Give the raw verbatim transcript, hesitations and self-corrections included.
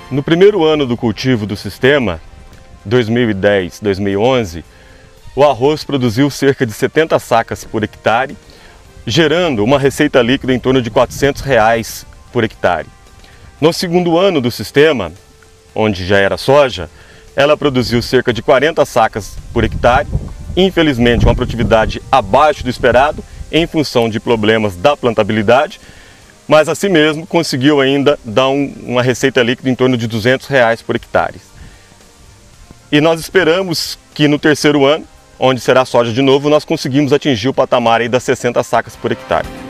No primeiro ano do cultivo do sistema, dois mil e dez, dois mil e onze, o arroz produziu cerca de setenta sacas por hectare, gerando uma receita líquida em torno de quatrocentos reais por hectare. No segundo ano do sistema, onde já era soja, ela produziu cerca de quarenta sacas por hectare, infelizmente uma produtividade abaixo do esperado, em função de problemas da plantabilidade, mas assim mesmo conseguiu ainda dar um, uma receita líquida em torno de duzentos reais por hectare. E nós esperamos que no terceiro ano, onde será soja de novo, nós conseguimos atingir o patamar aí das sessenta sacas por hectare.